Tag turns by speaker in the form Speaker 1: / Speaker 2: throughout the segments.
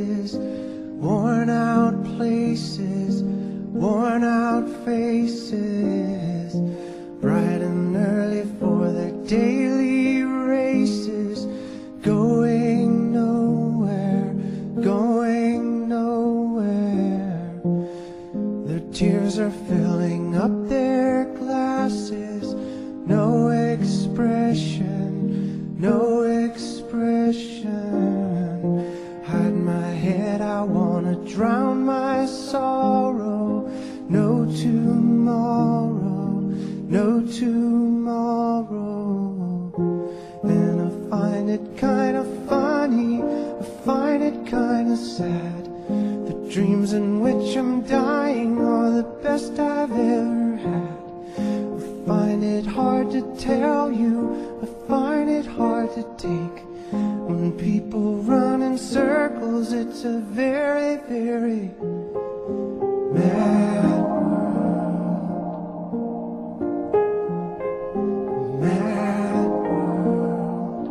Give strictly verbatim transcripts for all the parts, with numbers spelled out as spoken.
Speaker 1: faces, worn out places, worn out faces, bright and early for their daily races, going nowhere, going nowhere. Their tears are filling up their glasses, no expression, no expression. Hide my head, I wanna drown my sorrow. No tomorrow, no tomorrow. And I find it kinda funny, I find it kinda sad. The dreams in which I'm dying are the best I've ever had. I find it hard to tell you, I find it hard to take. When people run in circles, it's a very, very mad world. Mad world.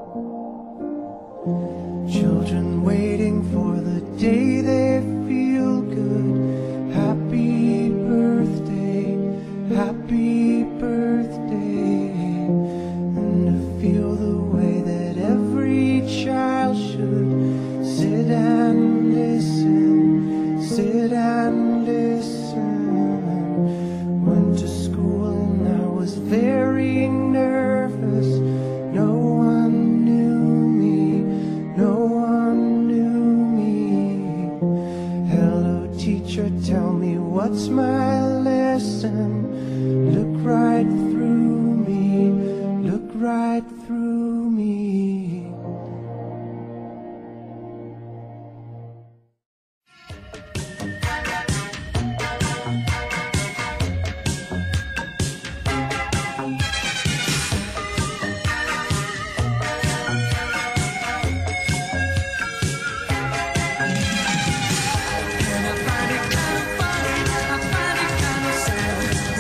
Speaker 1: Children waiting for the day they feel good. Happy birthday, happy birthday. And to feel the way that every child should sit and listen, sit and listen. Went to school and I was very nervous. No one knew me, no one knew me. Hello teacher, tell me what's my lesson. Look right through me, look right through me.
Speaker 2: And I find it kinda funny, I find it kinda sad.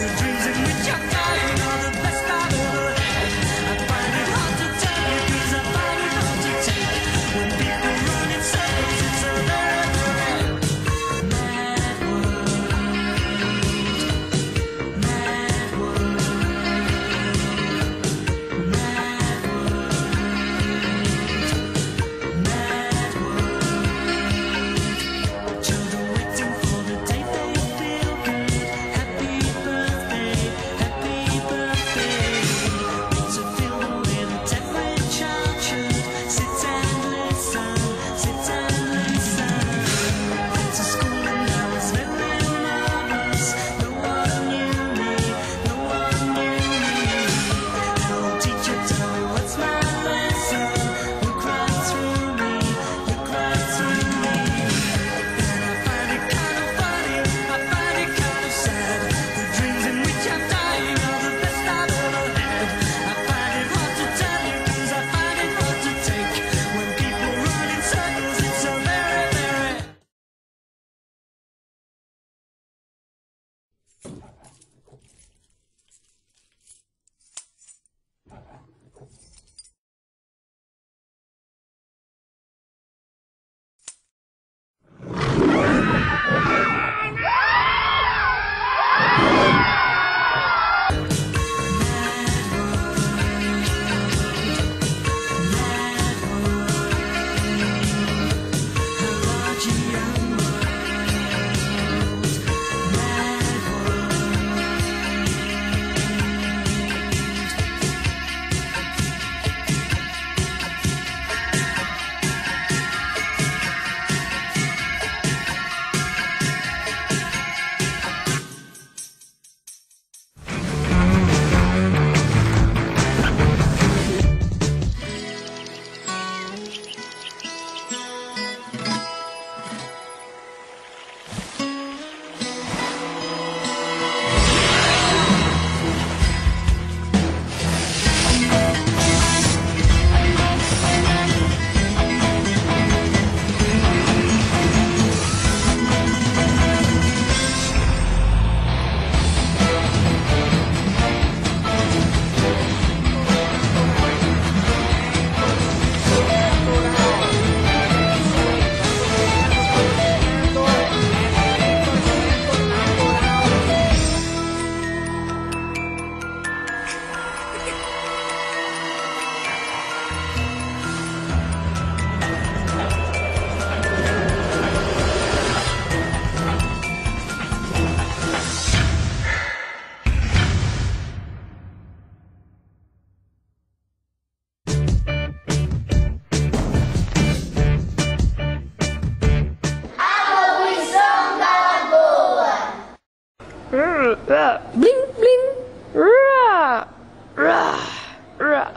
Speaker 2: Bling, bling. Ra, ra, ra.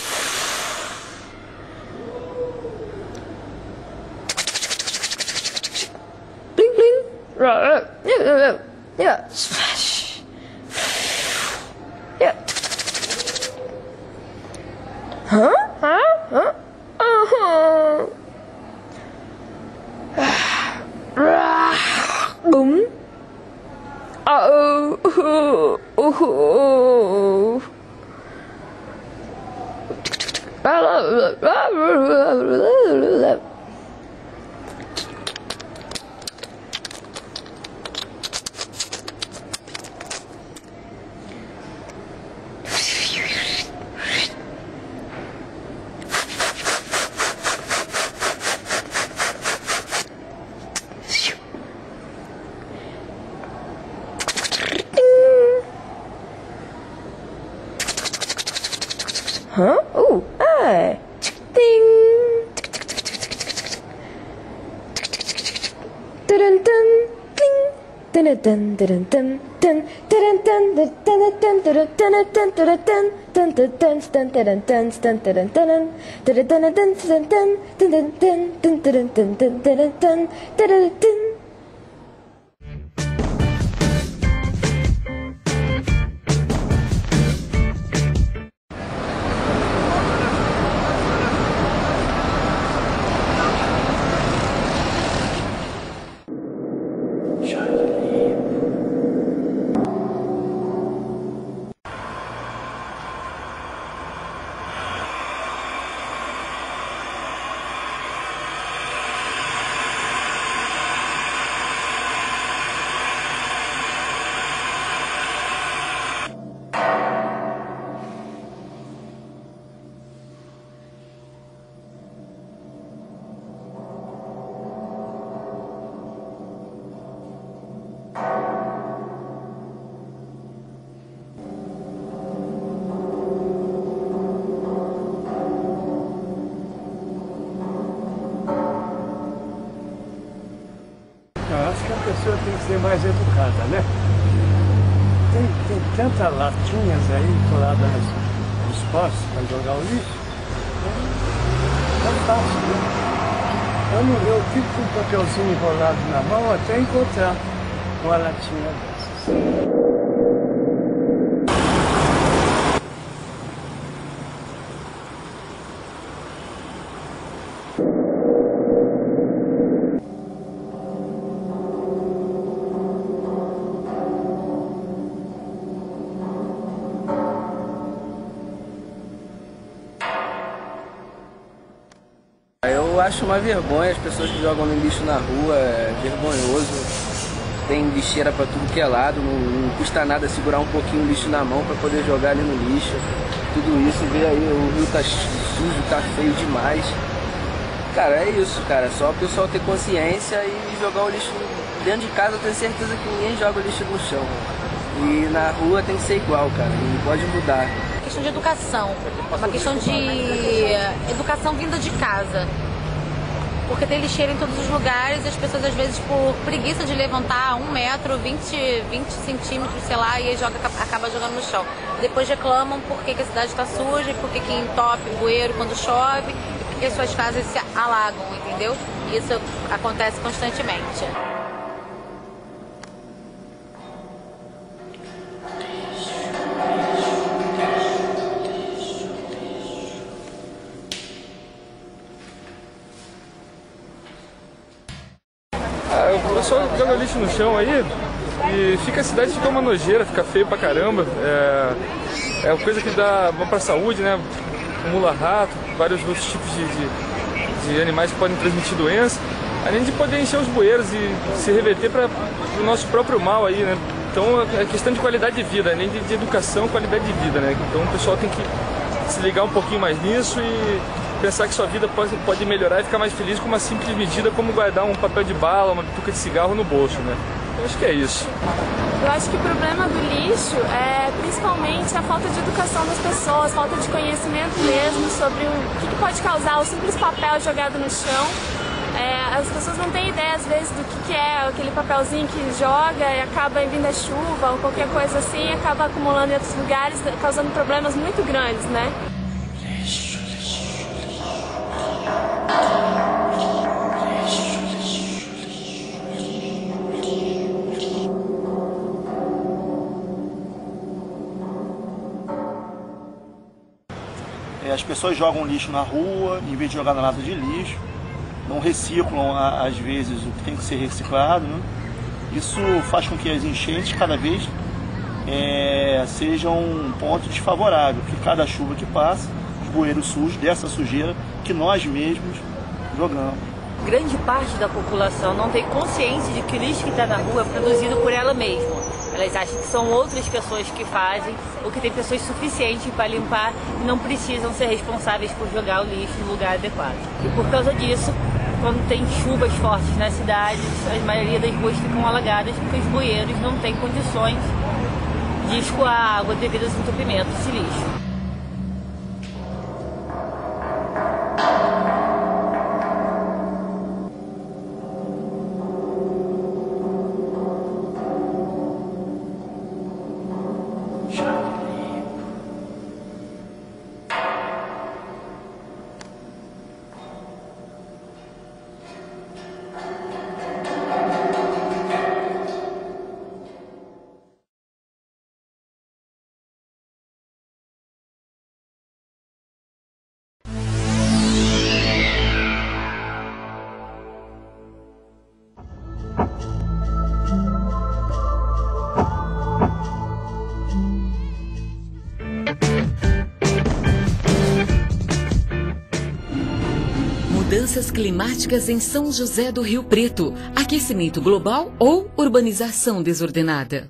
Speaker 2: Bling, bling. Ra, ra. Yeah, yeah, yeah. Smash. Yeah. Huh? Huh? Huh? Uh-huh. Đúng. Ờ ừ Hả? Ồ, à, ting. Tadam tam, ting. Tadam tam, tadam tam, tam. Tadam tam, tadam tam, tadam tam, tadam tam, tadam tam, tadam tam, tadam tam, tadam tam, tadam tam, tadam tam, tadam tam, tadam tam, tadam tam, tadam tam, tadam tam.
Speaker 3: Eu acho que a pessoa tem que ser mais educada, né? Tem, tem tantas latinhas aí coladas nos postos para jogar o lixo. É fácil, né? Eu, não, eu fico com um papelzinho enrolado na mão até encontrar uma latinha dessas.
Speaker 4: Eu acho uma vergonha as pessoas que jogam no lixo na rua, é vergonhoso. Tem lixeira pra tudo que é lado, não, não custa nada segurar um pouquinho o lixo na mão pra poder jogar ali no lixo. Tudo isso, vê aí, o rio tá sujo, tá feio demais. Cara, é isso, cara, só o pessoal ter consciência e jogar o lixo dentro de casa. Eu tenho certeza que ninguém joga o lixo no chão. E na rua tem que ser igual, cara, não pode mudar.
Speaker 5: Questão de educação, uma questão de educação vinda de casa, porque tem lixeira em todos os lugares e as pessoas às vezes por preguiça de levantar um metro, vinte, vinte centímetros, sei lá, e aí joga, acaba jogando no chão. Depois reclamam porque que a cidade está suja, porque que entope o bueiro quando chove e porque suas casas se alagam, entendeu? Isso acontece constantemente.
Speaker 6: O pessoal joga lixo no chão aí e fica, a cidade fica uma nojeira, fica feio pra caramba. É, é uma coisa que dá bom pra saúde, né? Acumula rato, vários outros tipos de, de, de animais que podem transmitir doença. Além de poder encher os bueiros e se reverter para o nosso próprio mal aí, né? Então é questão de qualidade de vida, além de, de educação, qualidade de vida, né? Então o pessoal tem que se ligar um pouquinho mais nisso e pensar que sua vida pode, pode melhorar e ficar mais feliz com uma simples medida como guardar um papel de bala, uma bituca de cigarro no bolso, né? Eu acho que é isso.
Speaker 7: Eu acho que o problema do lixo é principalmente a falta de educação das pessoas, falta de conhecimento mesmo sobre o que pode causar o simples papel jogado no chão. É, as pessoas não têm ideia, às vezes, do que, que é aquele papelzinho que joga e acaba vindo a chuva ou qualquer coisa assim, e acaba acumulando em outros lugares, causando problemas muito grandes, né?
Speaker 8: As pessoas jogam lixo na rua, em vez de jogar na lata de lixo, não reciclam, às vezes, o que tem que ser reciclado, né? Isso faz com que as enchentes cada vez é, sejam um ponto desfavorável, porque cada chuva que passa, os bueiros sujos, dessa sujeira que nós mesmos jogamos.
Speaker 9: Grande parte da população não tem consciência de que o lixo que está na rua é produzido por ela mesma. Elas acham que são outras pessoas que fazem, ou que tem pessoas suficientes para limpar e não precisam ser responsáveis por jogar o lixo no lugar adequado. E por causa disso, quando tem chuvas fortes nas cidades, a maioria das ruas ficam alagadas porque os bueiros não têm condições de escoar a água devido aos entupimentos de lixo.
Speaker 10: Mudanças climáticas em São José do Rio Preto, aquecimento global ou urbanização desordenada?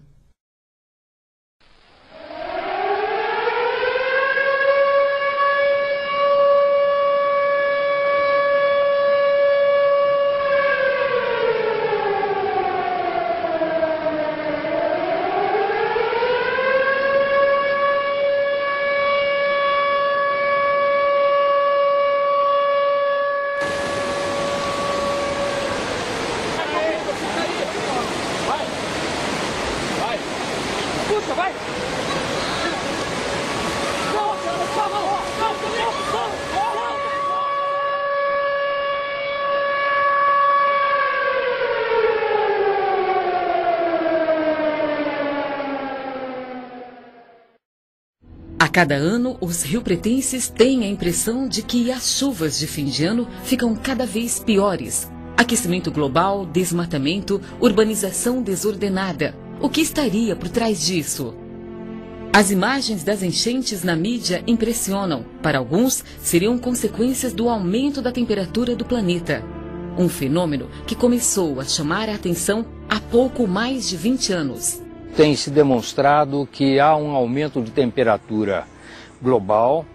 Speaker 10: A cada ano, os riopretenses têm a impressão de que as chuvas de fim de ano ficam cada vez piores. Aquecimento global, desmatamento, urbanização desordenada. O que estaria por trás disso? As imagens das enchentes na mídia impressionam. Para alguns, seriam consequências do aumento da temperatura do planeta. Um fenômeno que começou a chamar a atenção há pouco mais de vinte anos.
Speaker 11: Tem se demonstrado que há um aumento de temperatura global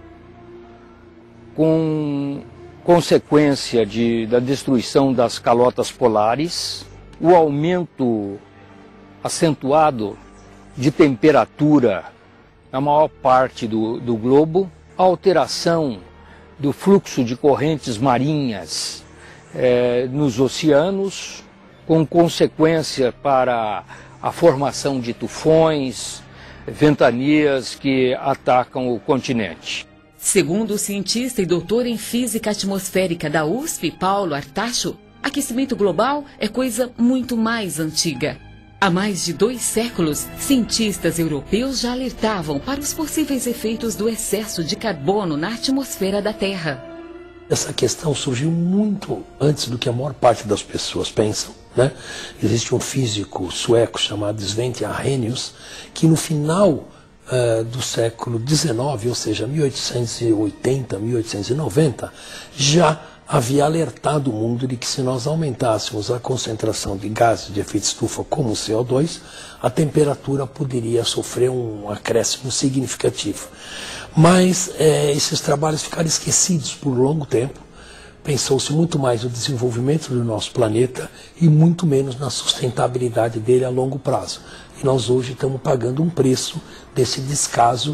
Speaker 11: com consequência de, da destruição das calotas polares, o aumento acentuado de temperatura na maior parte do, do globo, a alteração do fluxo de correntes marinhas eh, nos oceanos, com consequência para a formação de tufões, ventanias que atacam o continente.
Speaker 10: Segundo o cientista e doutor em física atmosférica da U S P, Paulo Artacho, aquecimento global é coisa muito mais antiga. Há mais de dois séculos, cientistas europeus já alertavam para os possíveis efeitos do excesso de carbono na atmosfera da Terra.
Speaker 12: Essa questão surgiu muito antes do que a maior parte das pessoas pensam, né? Existe um físico sueco chamado Svante Arrhenius, que no final uh, do século dezenove, ou seja, mil oitocentos e oitenta, mil oitocentos e noventa, já havia alertado o mundo de que se nós aumentássemos a concentração de gases de efeito estufa como o C O dois, a temperatura poderia sofrer um acréscimo significativo. Mas é, esses trabalhos ficaram esquecidos por longo tempo. Pensou-se muito mais no desenvolvimento do nosso planeta e muito menos na sustentabilidade dele a longo prazo. E nós hoje estamos pagando um preço desse descaso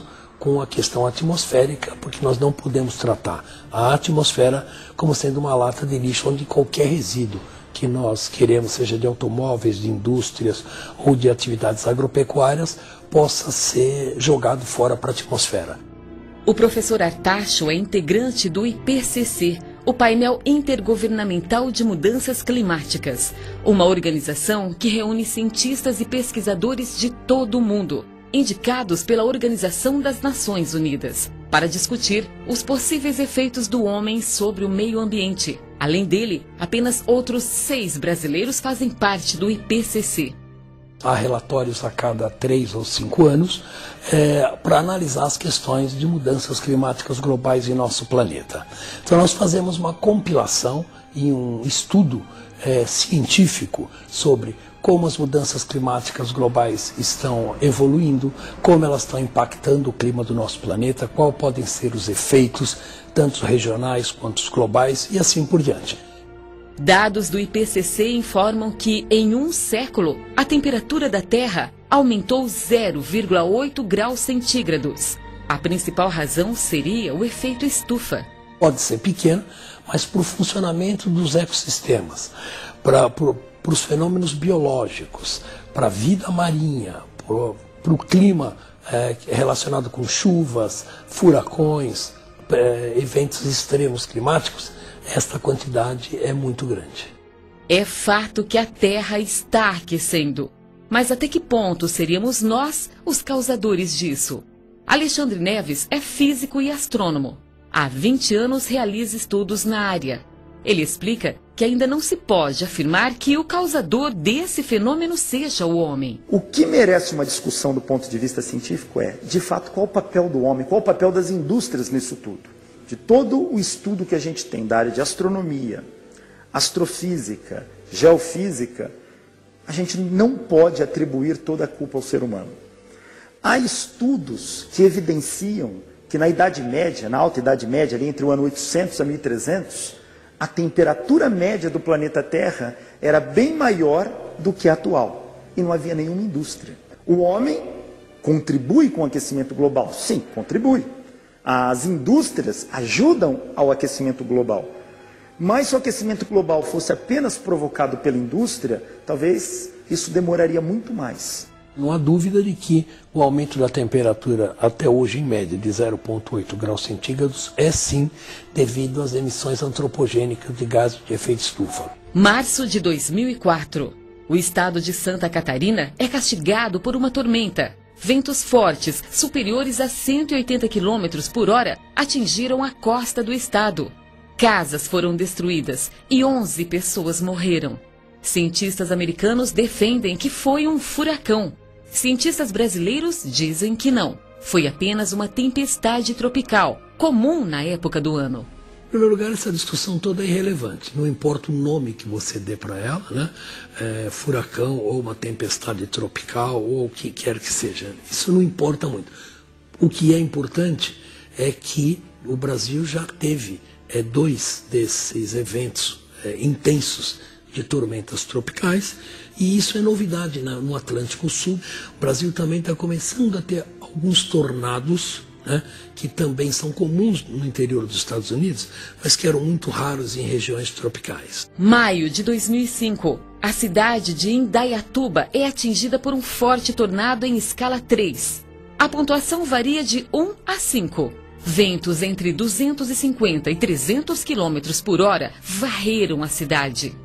Speaker 12: com a questão atmosférica, porque nós não podemos tratar a atmosfera como sendo uma lata de lixo onde qualquer resíduo que nós queremos, seja de automóveis, de indústrias ou de atividades agropecuárias, possa ser jogado fora para a atmosfera.
Speaker 10: O professor Artacho é integrante do I P C C, o painel intergovernamental de mudanças climáticas, uma organização que reúne cientistas e pesquisadores de todo o mundo, indicados pela Organização das Nações Unidas, para discutir os possíveis efeitos do homem sobre o meio ambiente. Além dele, apenas outros seis brasileiros fazem parte do I P C C.
Speaker 12: Há relatórios a cada três ou cinco anos é, para analisar as questões de mudanças climáticas globais em nosso planeta. Então nós fazemos uma compilação e um estudo é, científico sobre como as mudanças climáticas globais estão evoluindo, como elas estão impactando o clima do nosso planeta, quais podem ser os efeitos, tanto regionais quanto os globais e assim por diante.
Speaker 10: Dados do I P C C informam que, em um século, a temperatura da Terra aumentou zero vírgula oito graus centígrados. A principal razão seria o efeito estufa.
Speaker 12: Pode ser pequeno, mas para o funcionamento dos ecossistemas, para, para, para os fenômenos biológicos, para a vida marinha, para, para o clima é, relacionado com chuvas, furacões, é, eventos extremos climáticos, esta quantidade é muito grande.
Speaker 10: É fato que a Terra está aquecendo. Mas até que ponto seríamos nós os causadores disso? Alexandre Neves é físico e astrônomo. Há vinte anos realiza estudos na área. Ele explica que ainda não se pode afirmar que o causador desse fenômeno seja o homem.
Speaker 13: O que merece uma discussão do ponto de vista científico é, de fato, qual o papel do homem, qual o papel das indústrias nisso tudo. De todo o estudo que a gente tem da área de astronomia, astrofísica, geofísica, a gente não pode atribuir toda a culpa ao ser humano. Há estudos que evidenciam que na Idade Média, na Alta Idade Média, ali entre o ano oitocentos a mil e trezentos, a temperatura média do planeta Terra era bem maior do que a atual. E não havia nenhuma indústria. O homem contribui com o aquecimento global? Sim, contribui. As indústrias ajudam ao aquecimento global. Mas se o aquecimento global fosse apenas provocado pela indústria, talvez isso demoraria muito mais.
Speaker 12: Não há dúvida de que o aumento da temperatura até hoje, em média, de zero vírgula oito graus centígrados, é sim devido às emissões antropogênicas de gases de efeito estufa.
Speaker 10: Março de dois mil e quatro. O estado de Santa Catarina é castigado por uma tormenta. Ventos fortes, superiores a cento e oitenta quilômetros por hora, atingiram a costa do estado. Casas foram destruídas e onze pessoas morreram. Cientistas americanos defendem que foi um furacão. Cientistas brasileiros dizem que não. Foi apenas uma tempestade tropical, comum na época do ano.
Speaker 12: Em primeiro lugar, essa discussão toda é irrelevante. Não importa o nome que você dê para ela, né? É, furacão ou uma tempestade tropical ou o que quer que seja. Isso não importa muito. O que é importante é que o Brasil já teve é, dois desses eventos é, intensos de tormentas tropicais e isso é novidade na, no Atlântico Sul. O Brasil também está começando a ter alguns tornados, né, que também são comuns no interior dos Estados Unidos, mas que eram muito raros em regiões tropicais.
Speaker 10: Maio de dois mil e cinco. A cidade de Indaiatuba é atingida por um forte tornado em escala três. A pontuação varia de um a cinco. Ventos entre duzentos e cinquenta e trezentos quilômetros por hora varreram a cidade.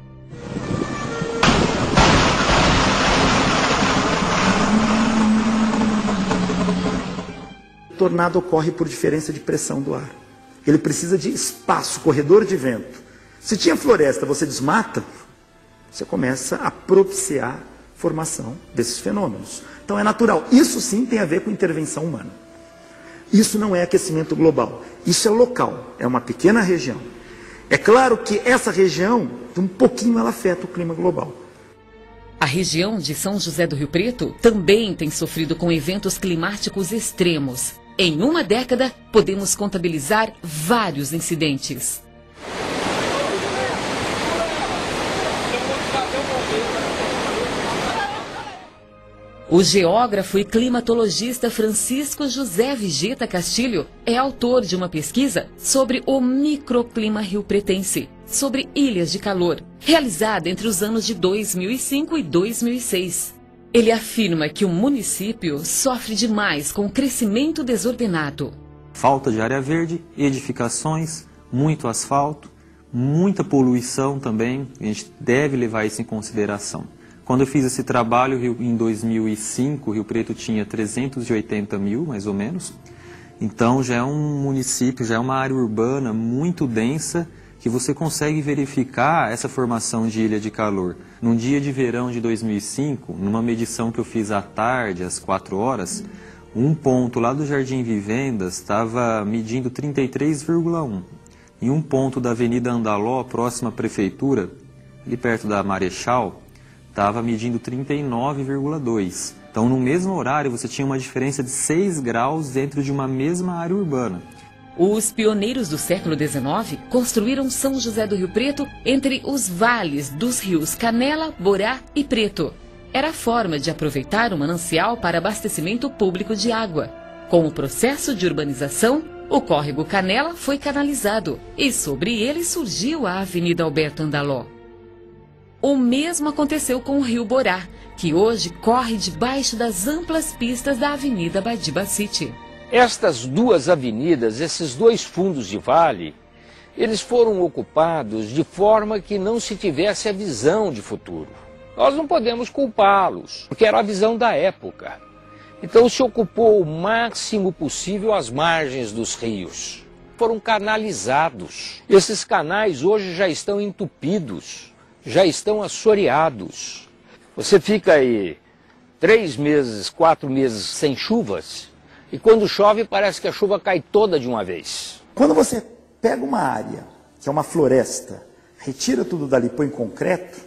Speaker 13: O tornado ocorre por diferença de pressão do ar. Ele precisa de espaço, corredor de vento. Se tinha floresta, você desmata, você começa a propiciar a formação desses fenômenos. Então é natural. Isso sim tem a ver com intervenção humana. Isso não é aquecimento global. Isso é local, é uma pequena região. É claro que essa região, um pouquinho, ela afeta o clima global.
Speaker 10: A região de São José do Rio Preto também tem sofrido com eventos climáticos extremos. Em uma década, podemos contabilizar vários incidentes. O geógrafo e climatologista Francisco José Vigeta Castilho é autor de uma pesquisa sobre o microclima riopretense, sobre ilhas de calor, realizada entre os anos de dois mil e cinco e dois mil e seis. Ele afirma que o município sofre demais com o crescimento desordenado.
Speaker 14: Falta de área verde, edificações, muito asfalto, muita poluição também, a gente deve levar isso em consideração. Quando eu fiz esse trabalho em dois mil e cinco, Rio Preto tinha trezentos e oitenta mil, mais ou menos. Então já é um município, já é uma área urbana muito densa, que você consegue verificar essa formação de ilha de calor. Num dia de verão de dois mil e cinco, numa medição que eu fiz à tarde, às quatro horas, um ponto lá do Jardim Vivendas estava medindo trinta e três vírgula um. Em um ponto da Avenida Andaló, próxima à prefeitura, ali perto da Marechal, estava medindo trinta e nove vírgula dois. Então, no mesmo horário, você tinha uma diferença de seis graus dentro de uma mesma área urbana.
Speaker 10: Os pioneiros do século dezenove construíram São José do Rio Preto entre os vales dos rios Canela, Borá e Preto. Era a forma de aproveitar o manancial para abastecimento público de água. Com o processo de urbanização, o córrego Canela foi canalizado e sobre ele surgiu a Avenida Alberto Andaló. O mesmo aconteceu com o rio Borá, que hoje corre debaixo das amplas pistas da Avenida Badibacite.
Speaker 11: Estas duas avenidas, esses dois fundos de vale, eles foram ocupados de forma que não se tivesse a visão de futuro. Nós não podemos culpá-los, porque era a visão da época. Então se ocupou o máximo possível as margens dos rios. Foram canalizados. Esses canais hoje já estão entupidos, já estão assoreados. Você fica aí três meses, quatro meses sem chuvas, e quando chove parece que a chuva cai toda de uma vez.
Speaker 13: Quando você pega uma área, que é uma floresta, retira tudo dali e põe concreto,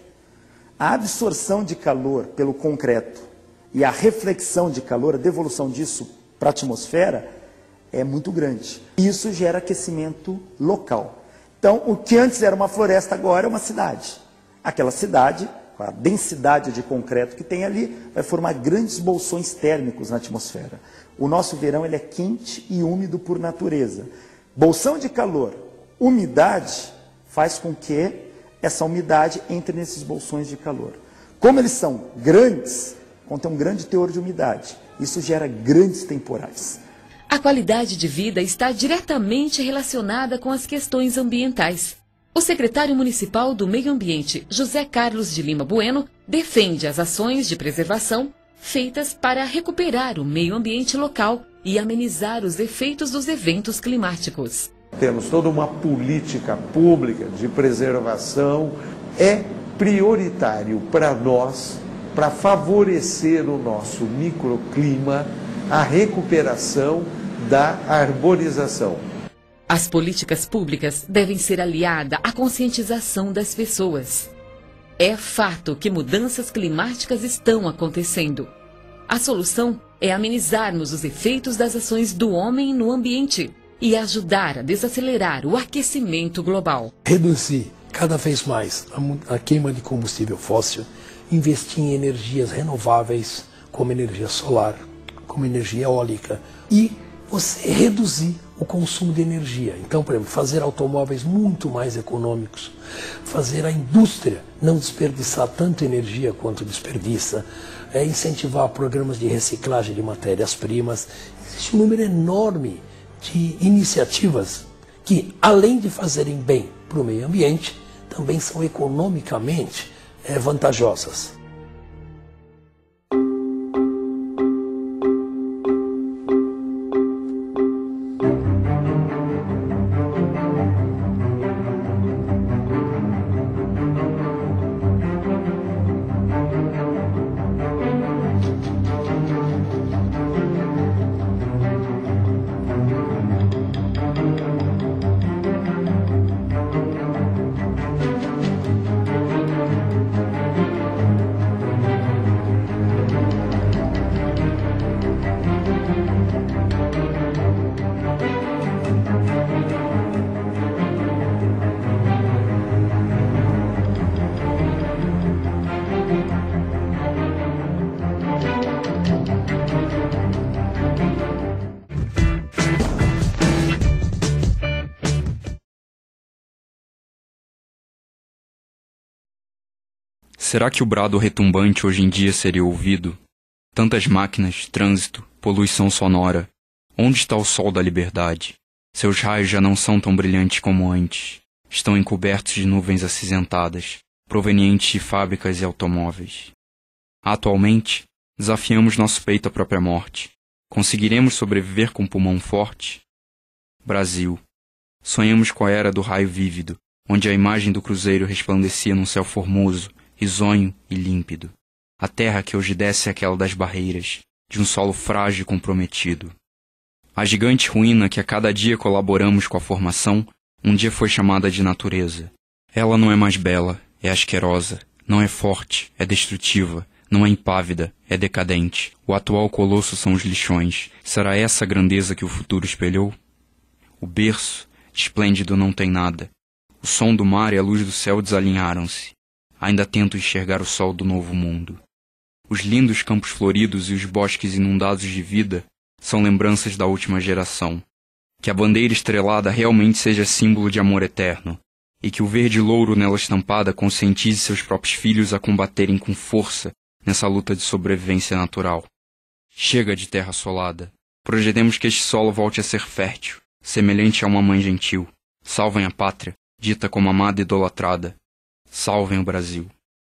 Speaker 13: a absorção de calor pelo concreto e a reflexão de calor, a devolução disso para a atmosfera é muito grande. Isso gera aquecimento local. Então, o que antes era uma floresta, agora é uma cidade. Aquela cidade, com a densidade de concreto que tem ali, vai formar grandes bolsões térmicos na atmosfera. O nosso verão ele é quente e úmido por natureza. Bolsão de calor, umidade, faz com que essa umidade entre nesses bolsões de calor. Como eles são grandes, contém um grande teor de umidade. Isso gera grandes temporais.
Speaker 10: A qualidade de vida está diretamente relacionada com as questões ambientais. O secretário municipal do Meio Ambiente, José Carlos de Lima Bueno, defende as ações de preservação feitas para recuperar o meio ambiente local e amenizar os efeitos dos eventos climáticos.
Speaker 15: Temos toda uma política pública de preservação. É prioritário para nós, para favorecer o nosso microclima, a recuperação da arborização.
Speaker 10: As políticas públicas devem ser aliadas à conscientização das pessoas. É fato que mudanças climáticas estão acontecendo. A solução é amenizarmos os efeitos das ações do homem no ambiente e ajudar a desacelerar o aquecimento global.
Speaker 12: Reduzir cada vez mais a queima de combustível fóssil, investir em energias renováveis, como energia solar, como energia eólica, e você reduzir o consumo de energia. Então, por exemplo, fazer automóveis muito mais econômicos, fazer a indústria não desperdiçar tanta energia quanto desperdiça, é incentivar programas de reciclagem de matérias-primas. Existe um número enorme de iniciativas que, além de fazerem bem para o meio ambiente, também são economicamente é, vantajosas.
Speaker 16: Será que o brado retumbante hoje em dia seria ouvido? Tantas máquinas, trânsito, poluição sonora. Onde está o sol da liberdade? Seus raios já não são tão brilhantes como antes. Estão encobertos de nuvens acinzentadas, provenientes de fábricas e automóveis. Atualmente, desafiamos nosso peito à própria morte. Conseguiremos sobreviver com um pulmão forte? Brasil. Sonhamos com a era do raio vívido, onde a imagem do cruzeiro resplandecia num céu formoso, risonho e límpido. A terra que hoje desce é aquela das barreiras, de um solo frágil e comprometido. A gigante ruína que a cada dia colaboramos com a formação, um dia foi chamada de natureza. Ela não é mais bela, é asquerosa, não é forte, é destrutiva, não é impávida, é decadente. O atual colosso são os lixões. Será essa a grandeza que o futuro espelhou? O berço, esplêndido, não tem nada. O som do mar e a luz do céu desalinharam-se. Ainda tento enxergar o sol do novo mundo. Os lindos campos floridos e os bosques inundados de vida são lembranças da última geração. Que a bandeira estrelada realmente seja símbolo de amor eterno, e que o verde louro nela estampada conscientize seus próprios filhos a combaterem com força nessa luta de sobrevivência natural. Chega de terra assolada. Projetemos que este solo volte a ser fértil, semelhante a uma mãe gentil. Salvem a pátria, dita como amada e idolatrada. Salvem o Brasil.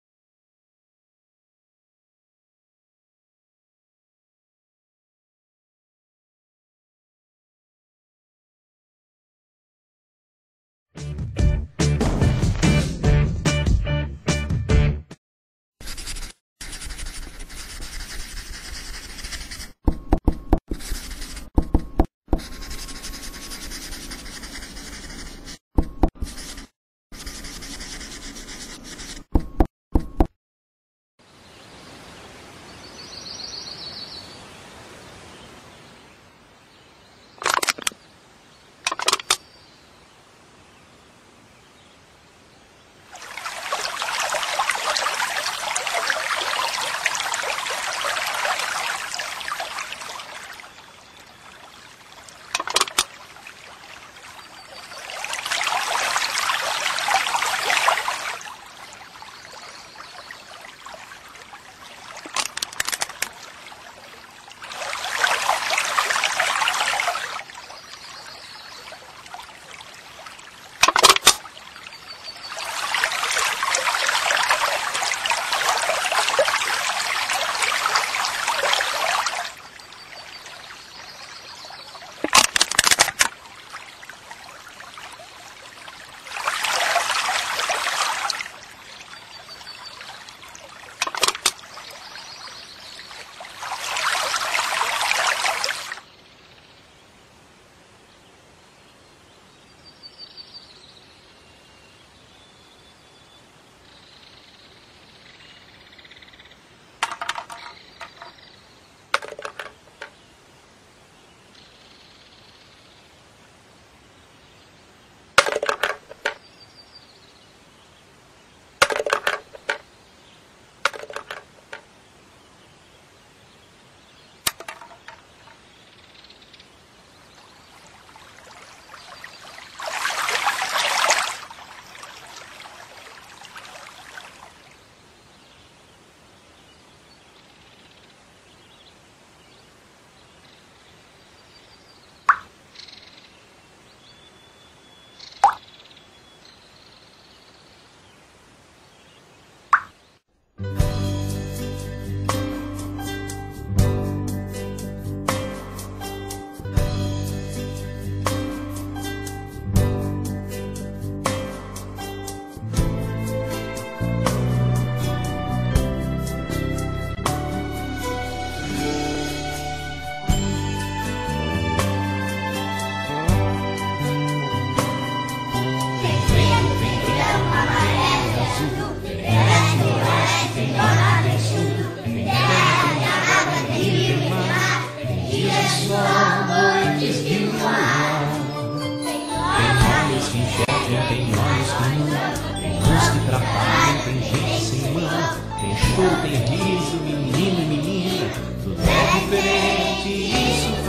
Speaker 1: tem riso, menino e menina, tudo é diferente e isso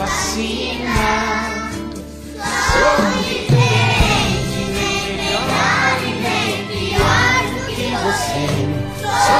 Speaker 1: fascina. Sou diferente, nem melhor e nem pior do que você. Sou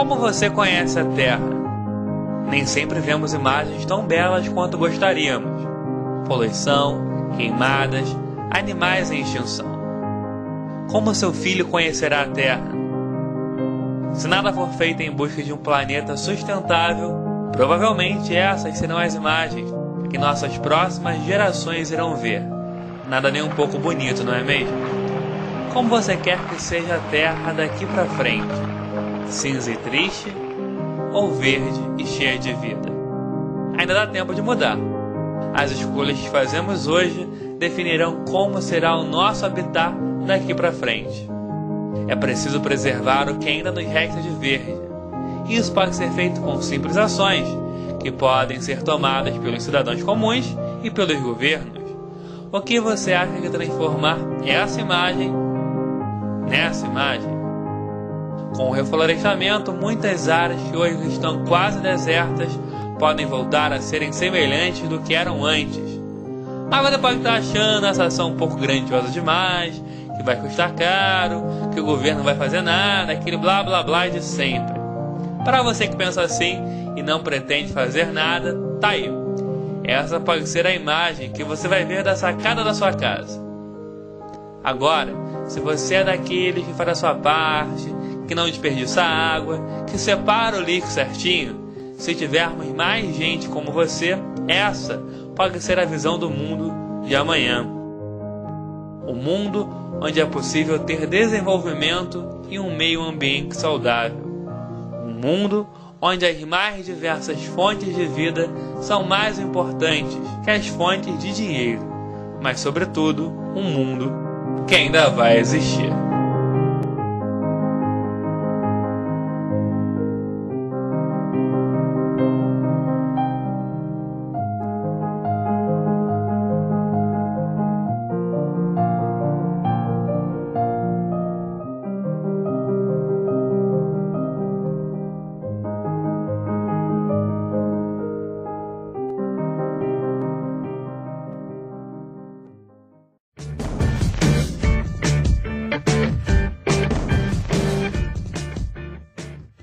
Speaker 17: Como você conhece a Terra? Nem sempre vemos imagens tão belas quanto gostaríamos. Poluição, queimadas, animais em extinção. Como seu filho conhecerá a Terra? Se nada for feito em busca de um planeta sustentável, provavelmente essas serão as imagens que nossas próximas gerações irão ver. Nada nem um pouco bonito, não é mesmo? Como você quer que seja a Terra daqui pra frente? Cinza e triste? Ou verde e cheia de vida? Ainda dá tempo de mudar. As escolhas que fazemos hoje definirão como será o nosso habitat daqui pra frente. É preciso preservar o que ainda nos resta de verde. Isso pode ser feito com simples ações, que podem ser tomadas pelos cidadãos comuns e pelos governos. O que você acha de transformar essa imagem nessa imagem? Com o reflorestamento, muitas áreas que hoje estão quase desertas podem voltar a serem semelhantes do que eram antes. Mas você pode estar achando essa ação um pouco grandiosa demais, que vai custar caro, que o governo não vai fazer nada, aquele blá blá blá de sempre. Para você que pensa assim e não pretende fazer nada, tá aí. Essa pode ser a imagem que você vai ver da sacada da sua casa. Agora, se você é daqueles que faz a sua parte, que não desperdiça água, que separa o lixo certinho, se tivermos mais gente como você, essa pode ser a visão do mundo de amanhã. Um mundo onde é possível ter desenvolvimento e um meio ambiente saudável. Um mundo onde as mais diversas fontes de vida são mais importantes que as fontes de dinheiro, mas sobretudo um mundo que ainda vai existir.